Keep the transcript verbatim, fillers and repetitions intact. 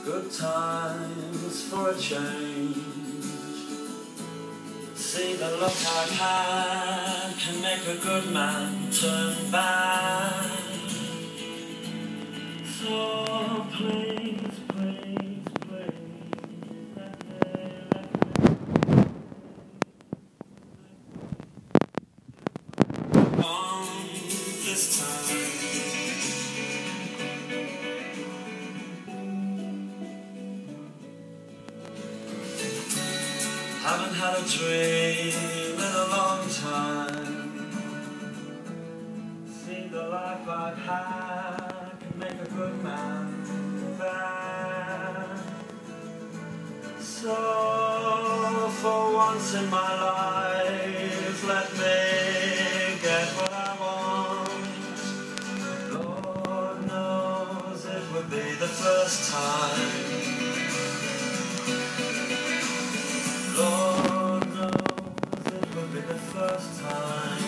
Good times for a change. See, the luck I've had can make a good man turn bad. So please, please, please, let me, let me on this time. Haven't had a dream in a long time. See, the life I've had can make a good man bad. So, for once in my life, let me get what I want. Lord knows it would be the first time. Lord knows it would be the first time.